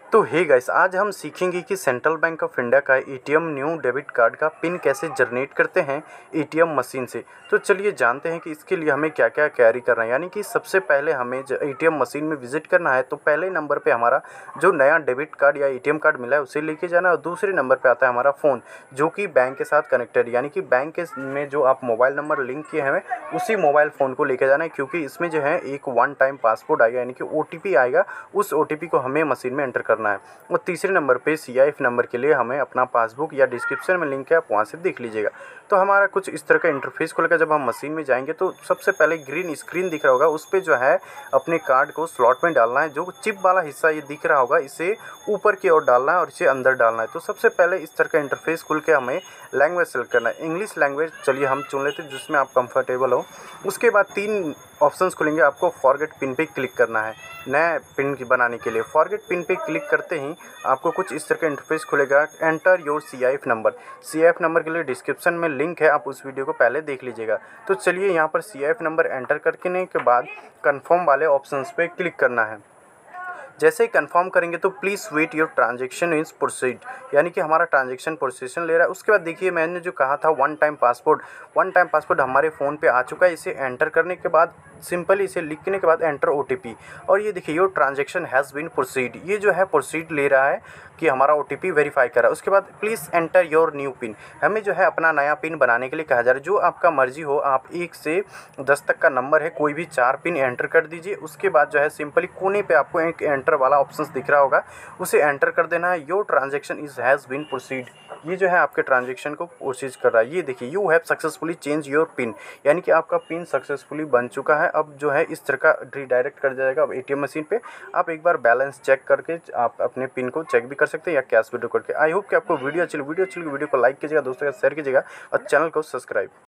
तो hey guys, आज हम सीखेंगे कि सेंट्रल बैंक ऑफ इंडिया का एटीएम न्यू डेबिट कार्ड का पिन कैसे जनरेट करते हैं एटीएम मशीन से। तो चलिए जानते हैं कि इसके लिए हमें क्या क्या कैरी करना है। यानी कि सबसे पहले हमें एटीएम मशीन में विजिट करना है, तो पहले नंबर पे हमारा जो नया डेबिट कार्ड या एटीएम कार्ड मिला है उसे लेके जाना है, और दूसरे नंबर पे आता है हमारा फ़ोन जो कि बैंक के साथ कनेक्टेड, यानी कि बैंक में जो आप मोबाइल नंबर लिंक किए हैं उसी मोबाइल फ़ोन को लेके जाना है, क्योंकि इसमें जो है एक वन टाइम पासवर्ड आएगा, यानी कि ओटीपी आएगा। उस ओटीपी को हमें मशीन में एंटर करना है। और तीसरे नंबर पे सीआईएफ नंबर के लिए हमें अपना पासबुक या डिस्क्रिप्शन में लिंक है, आप वहाँ से देख लीजिएगा। तो हमारा कुछ इस तरह का इंटरफेस खुलेगा। जब हम मशीन में जाएंगे तो सबसे पहले ग्रीन स्क्रीन दिख रहा होगा, उस पर जो है अपने कार्ड को स्लॉट में डालना है। जो चिप वाला हिस्सा ये दिख रहा होगा इसे ऊपर की ओर डालना है और इसे अंदर डालना है। तो सबसे पहले इस तरह का इंटरफेस खुल के हमें लैंग्वेज सेलेक्ट करना है, इंग्लिश लैंग्वेज। चलिए हम चुन लेते हैं जिसमें आप कंफर्टेबल हो। उसके बाद 3 ऑप्शंस खुलेंगे, आपको फॉरगेट पिन पे क्लिक करना है नए पिन बनाने के लिए। फॉरगेट पिन पे क्लिक करते ही आपको कुछ इस तरह का इंटरफेस खुलेगा। Enter your CIF number. CIF number के लिए डिस्क्रिप्शन में लिंक है, आप उस वीडियो को पहले देख लीजिएगा। तो चलिए यहाँ पर सीआईएफ नंबर एंटर करने के बाद कन्फर्म वाले ऑप्शंस पे क्लिक करना है। जैसे ही कंफर्म करेंगे तो please wait your transaction is proceed, यानी कि हमारा ट्रांजेक्शन प्रोसेसन ले रहा है। उसके बाद देखिए मैंने जो कहा था वन टाइम पासवर्ड हमारे फ़ोन पे आ चुका है। इसे एंटर करने के बाद सिंपली इसे लिखने के बाद एंटर ओटीपी, और ये देखिए your transaction has been proceed, ये जो है प्रोसीड ले रहा है कि हमारा ओटीपी वेरीफाई कर रहा है। उसके बाद please enter your new pin, हमें जो है अपना नया पिन बनाने के लिए कहा जा रहा है। जो आपका मर्जी हो, आप 1 से 10 तक का नंबर है, कोई भी 4 पिन एंटर कर दीजिए। उसके बाद जो है सिंपली कोने पे आपको एक एंटर वाला ऑप्शन दिख रहा होगा, उसे एंटर कर देना है। Your transaction is has been proceed, ये जो है आपके ट्रांजेक्शन को प्रोसीड कर रहा है। ये देखिए you have successfully change your pin, यानी कि आपका पिन सक्सेसफुली बन चुका है। अब जो है इस तरह का रिडायरेक्ट कर जाएगा अब एटीएम मशीन पे। आप एक बार बैलेंस चेक करके आप अपने पिन को चेक भी कर सकते हैं या कैश विड्रॉ करके। आई होप कि आपको वीडियो अच्छी लगी, वीडियो को लाइक कीजिएगा, दोस्तों के साथ शेयर कीजिएगा और चैनल को सब्सक्राइब।